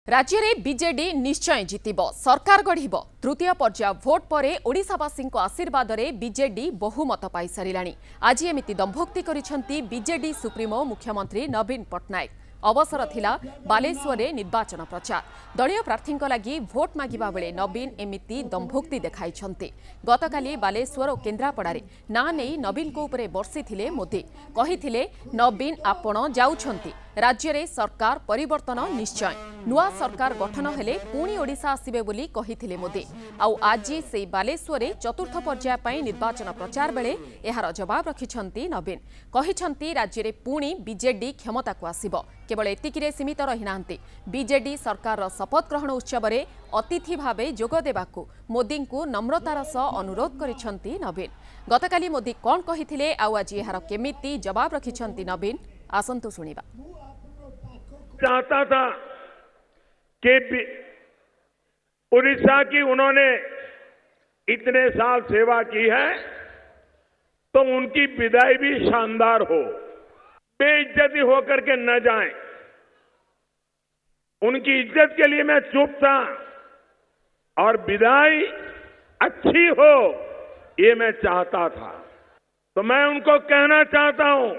राज्य में बीजेडी निश्चय जितिब सरकार गढ़ तृतीय पर्याय भोट पर ओडिशावासी आशीर्वाद में बीजेडी बहुमत पाई सारा। आज एमती दंभोक्ति करिसेंती बीजेडी सुप्रीमो मुख्यमंत्री नवीन पट्टनायक। अवसर थिला बालेश्वर में निर्वाचन प्रचार। दलीय प्रार्थी लगी भोट मागिबा बेले नवीन एमिति दंभोक्ति देखाइछन्ते। गतकाली बालेश्वर और केन्द्रापड़ारे ना नहीं नवीन को उपरे बर्षिथिले मोदी कहिथिले नवीन आपण जाउछन्ती राज्य रे सरकार परिवर्तन निश्चय नुआ सरकार गठन हेले पुणी ओडिशा आसिबे बोली कहिथिले मोदी। आउ आज से बालेश्वर चतुर्थ पर्याय पई निर्वाचन प्रचार बेले एहार जवाब रखिछन्ती नवीन। कहिछन्ती राज्य रे पुणी बीजेडी क्षमता को आसिबो। केवल एतिकिरे सीमित रही नांती। बीजेडी सरकार शपथ ग्रहण उत्सव में अतिथि भावे जोग देबाकू मोदी को नम्रतार सह अनुरोध करिछन्ती नवीन। गतकाली मोदी कौन कहिथिले आउ आज एहार केमिति जवाब रखिछन्ती नवीन आसंतु सुनिबा। चाहता था कि उड़ीसा की उन्होंने इतने साल सेवा की है तो उनकी विदाई भी शानदार हो, बेइज्जती होकर के न जाए। उनकी इज्जत के लिए मैं चुप था और विदाई अच्छी हो ये मैं चाहता था। तो मैं उनको कहना चाहता हूं,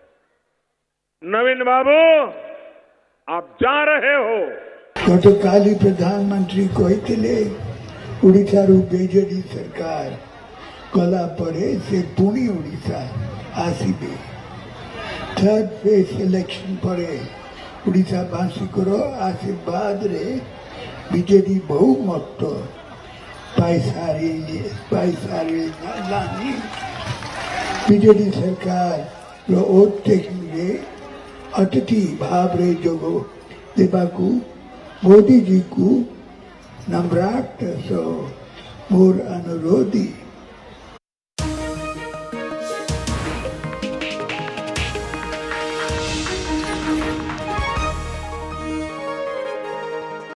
नवीन बाबू आप जा रहे हो। गतकाली प्रधानमंत्री कहिथिले उड़ीसा रु बीजेडी सरकार कला पड़े से पुणी ओडिशा आसीबे। थर्ड फेज इलेक्शन पड़े उड़ीसा बासी करो आशीर्वाद रे बीजेडी बहुमत पाइसारी लानी बीजेडी सरकार रो ओट टेकिंग अतिथि भाव रे जोगो देबाकू मोदी जी को नम्राट सो मोर अनुरोधी।